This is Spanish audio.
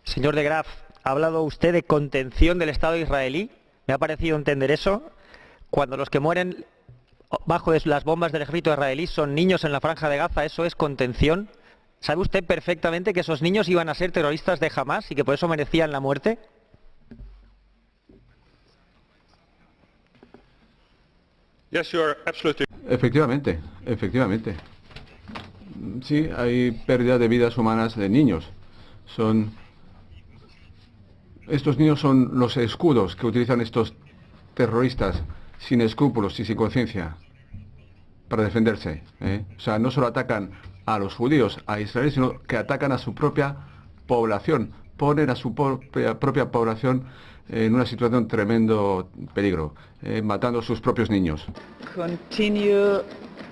Señor de Graaf, ha hablado usted de contención del Estado israelí. Me ha parecido entender eso. Cuando los que mueren bajo las bombas del ejército israelí son niños en la franja de Gaza, ¿eso es contención? ¿Sabe usted perfectamente que esos niños iban a ser terroristas de Hamás y que por eso merecían la muerte? Efectivamente, efectivamente. Sí, hay pérdida de vidas humanas de niños. Estos niños son los escudos que utilizan estos terroristas sin escrúpulos y sin conciencia para defenderse, ¿eh? O sea, no solo atacan a los judíos, a Israel, sino que atacan a su propia población, ponen a su propia población en una situación de tremendo peligro, matando a sus propios niños. Continue